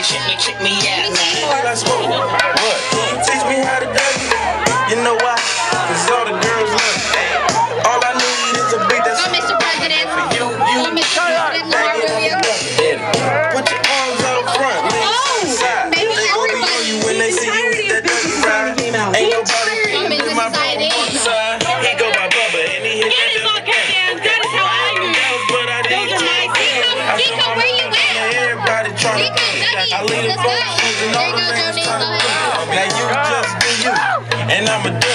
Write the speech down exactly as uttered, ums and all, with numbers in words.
say, check me, check me out, man. Like smoke. What? Can you teach me how to dance? You know why? Cause all the girls love me. All I need is a beat that's Go, Mister President. for you, you. Go, Mister President. Put your arms out front, legs side. They gon' be on you when they see you with that dirty ride. Ain't nobody feeling in my bro on the side. He go by Bubba and he hit that dirty cat. That is how I use it. But I didn't change. I Nico, saw my where you man, at? everybody trying to Nico, think. Johnny, I leave the let's go. folks and all There the you go, niggas Johnny. trying to think. Now you just do you, and I'ma do